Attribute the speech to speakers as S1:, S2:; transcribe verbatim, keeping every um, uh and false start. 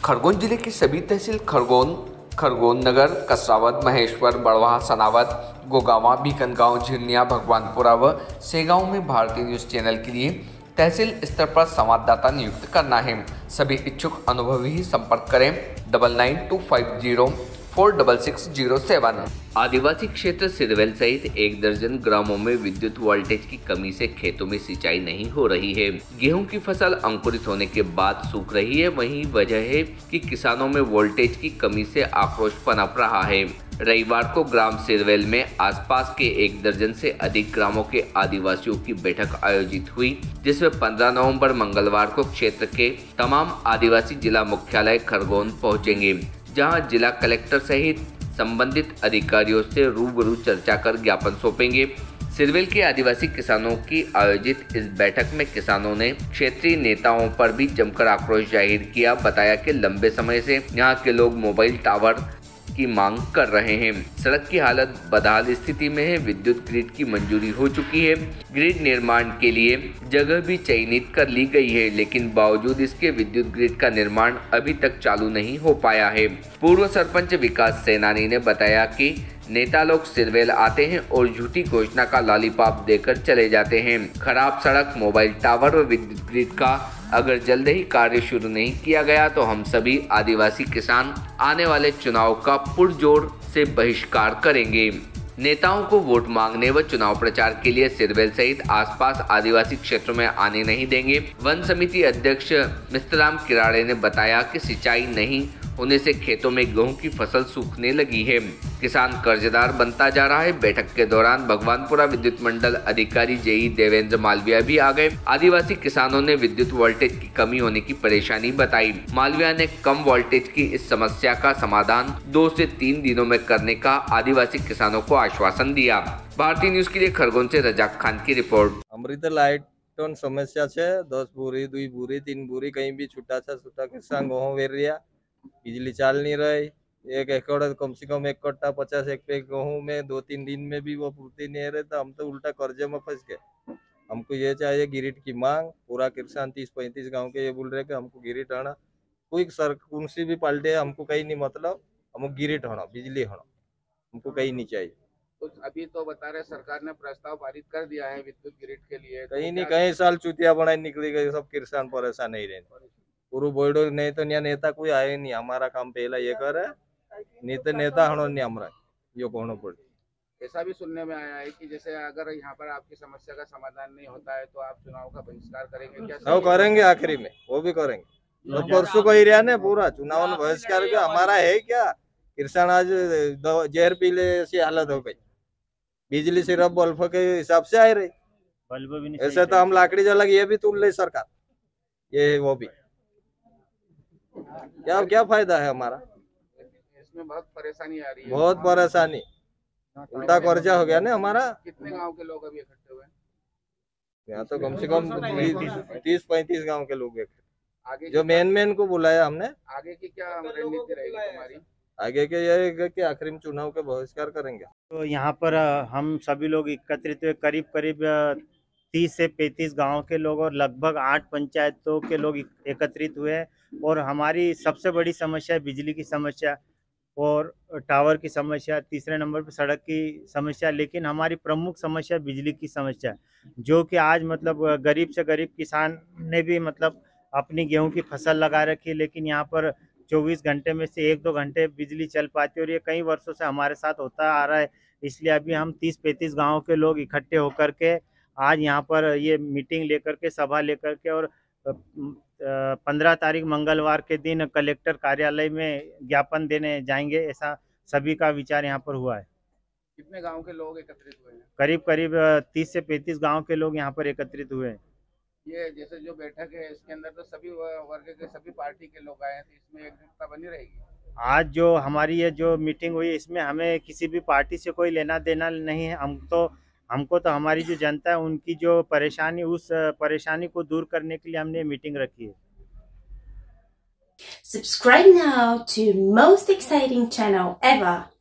S1: खरगोन जिले की सभी तहसील खरगोन, खरगोन नगर, कसरावद, महेश्वर, बड़वाह, सनावद, गोगावा, बीकनगांव, झिरनिया, भगवानपुरा व सेगांव में भारतीय न्यूज चैनल के लिए तहसील स्तर पर संवाददाता नियुक्त करना है। सभी इच्छुक अनुभवी ही संपर्क करें double nine two five zero four double six zero seven. आदिवासी क्षेत्र सिरवेल सहित एक दर्जन ग्रामों में विद्युत वोल्टेज की कमी से खेतों में सिंचाई नहीं हो रही है। गेहूं की फसल अंकुरित होने के बाद सूख रही है। वहीं वजह है कि किसानों में वोल्टेज की कमी से आक्रोश पनप रहा है। रविवार को ग्राम सिरवेल में आसपास के एक दर्जन से अधिक ग्रामों के आदिवासियों की बैठक आयोजित हुई, जिसमें पंद्रह नवंबर मंगलवार को क्षेत्र के तमाम आदिवासी जिला मुख्यालय खरगोन पहुंचेंगे, जहां जिला कलेक्टर सहित संबंधित अधिकारियों से रूबरू चर्चा कर ज्ञापन सौंपेंगे। सिरवेल के आदिवासी किसानों की आयोजित इस बैठक में किसानों ने क्षेत्रीय नेताओं पर भी जमकर आक्रोश जाहिर किया। बताया कि लंबे समय से यहां के लोग मोबाइल टावर की मांग कर रहे हैं। सड़क की हालत बदहाल स्थिति में है। विद्युत ग्रिड की मंजूरी हो चुकी है। ग्रिड निर्माण के लिए जगह भी चयनित कर ली गई है, लेकिन बावजूद इसके विद्युत ग्रिड का निर्माण अभी तक चालू नहीं हो पाया है। पूर्व सरपंच विकास सेनानी ने बताया कि नेता लोग सिरवेल आते हैं और झूठी घोषणा का लॉलीपॉप देकर चले जाते हैं। खराब सड़क, मोबाइल टावर और विद्युत ग्रिड का अगर जल्द ही कार्य शुरू नहीं किया गया तो हम सभी आदिवासी किसान आने वाले चुनाव का पुरजोर से बहिष्कार करेंगे। नेताओं को वोट मांगने व चुनाव प्रचार के लिए सिरवेल सहित आसपास आदिवासी क्षेत्रों में आने नहीं देंगे। वन समिति अध्यक्ष मिस्टर राम किराड़े ने बताया कि सिंचाई नहीं होने से खेतों में गेहूं की फसल सूखने लगी है। किसान कर्जदार बनता जा रहा है। बैठक के दौरान भगवानपुरा विद्युत मंडल अधिकारी जेई देवेंद्र मालविया भी आ गए। आदिवासी किसानों ने विद्युत वोल्टेज की कमी होने की परेशानी बताई। मालविया ने कम वोल्टेज की इस समस्या का समाधान दो से तीन दिनों में करने का आदिवासी किसानों को आश्वासन दिया। भारतीय न्यूज के लिए खरगोन से रजाक खान की रिपोर्ट।
S2: अमृत लाइट समस्या है। दस बुरी, दुई बुरी, तीन बुरी कहीं भी छुटा सा छुटा किसान गेहूं वेरिया बिजली चाल नहीं रही। एक एकड़ कम से कम एक कट्टा पचास एक पे गेहूं में दो तीन दिन में भी वो पूर्ति नहीं रहे, तो हम तो उल्टा कर्जे में फंस गए। हमको ये चाहिए ग्रिड की मांग। पूरा किसान तीस पैंतीस गांव के ये बोल रहे कि हमको ग्रिड आना। कोई सर कौन सी भी पाल्टी है, हमको कहीं नहीं मतलब, हमको ग्रिड होना, बिजली होना, हमको कहीं नहीं चाहिए।
S3: तो अभी तो बता रहे सरकार ने प्रस्ताव पारित कर दिया है विद्युत ग्रिड के लिए।
S2: कहीं नहीं कहीं साल चुतिया बनाई निकली गई, सब किसान परेशान नहीं रहे। पूरा बोर्डो नहीं तो यहाँ नेता कोई आए नहीं। हमारा काम पहला ये करे, नहीं तो नेता हनो नहीं हमारा यो कहना पड़े।
S3: ऐसा भी सुनने में आया है कि जैसे अगर यहाँ पर आपकी समस्या का समाधान नहीं होता है तो आप चुनाव का बहिष्कार करेंगे। क्या
S2: वो करेंगे, आखिरी में वो भी करेंगे। तो परसों को ही रहा ने पूरा चुनाव में बहिष्कार किया। हमारा है क्या, किसान आज जहर पी ले ऐसी हालत हो गई। बिजली सिर्फ बल्ब के हिसाब से आ रही, बल्ब भी नहीं। ऐसे तो हम लाकड़ी जला ये भी तोड़ ले सरकार, ये वो भी क्या क्या फायदा है हमारा।
S3: इसमें बहुत परेशानी आ रही है।
S2: बहुत परेशानी, उल्टा कर्जा हो गया ना हमारा।
S3: कितने गांव के लोग अभी इकट्ठे हुए?
S2: यहाँ तो कम से कम तीस पैंतीस गांव के लोग आगे जो मेन मेन को बुलाया हमने।
S3: आगे की क्या रणनीति रहेगी तुम्हारी?
S2: आगे के ये कि आखिरी में चुनाव के बहिष्कार करेंगे।
S4: तो यहाँ पर हम सभी लोग एकत्रित हुए, करीब करीब तीस से पैंतीस गांव के लोग और लगभग आठ पंचायतों के लोग एकत्रित हुए। और हमारी सबसे बड़ी समस्या बिजली की समस्या और टावर की समस्या, तीसरे नंबर पर सड़क की समस्या, लेकिन हमारी प्रमुख समस्या बिजली की समस्या, जो कि आज मतलब गरीब से गरीब किसान ने भी मतलब अपनी गेहूं की फसल लगा रखी है, लेकिन यहाँ पर चौबीस घंटे में से एक दो घंटे बिजली चल पाती है और ये कई वर्षों से हमारे साथ होता आ रहा है। इसलिए अभी हम तीस पैंतीस गाँव के लोग इकट्ठे होकर के आज यहाँ पर ये मीटिंग लेकर के, सभा लेकर के, और पंद्रह तारीख मंगलवार के दिन कलेक्टर कार्यालय में ज्ञापन देने जाएंगे। ऐसा सभी का विचार यहाँ पर हुआ है।
S3: कितने गांव के लोग एकत्रित हुए हैं?
S4: करीब करीब तीस से पैंतीस गांव के लोग यहाँ पर एकत्रित हुए हैं।
S3: ये जैसे जो बैठक है इसके अंदर तो सभी वर्ग के सभी पार्टी के लोग आए हैं, तो इसमें एकजुटता बनी रहेगी।
S4: आज जो हमारी ये जो मीटिंग हुई इसमें हमें किसी भी पार्टी से कोई लेना देना नहीं है। हम तो हमको तो हमारी जो जनता है उनकी जो परेशानी, उस परेशानी को दूर करने के लिए हमने मीटिंग रखी है।
S5: Subscribe now to most exciting channel ever.